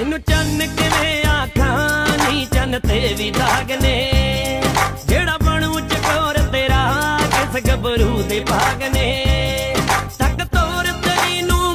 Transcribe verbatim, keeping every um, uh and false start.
ਤੈਨੂੰ ਚੰਨ ਕਿਵੇਂ ਆਖਾਂ ਨੀ ਚੰਨ ਤੇ ਵੀ ਦਾਗ ਨੇ ਜਿਹੜਾ ਬਣੂ ਚਕੋਰ ਤੇਰਾ ਕਿਸ ਗੱਭਰੂ ਦੇ ਭਾਗ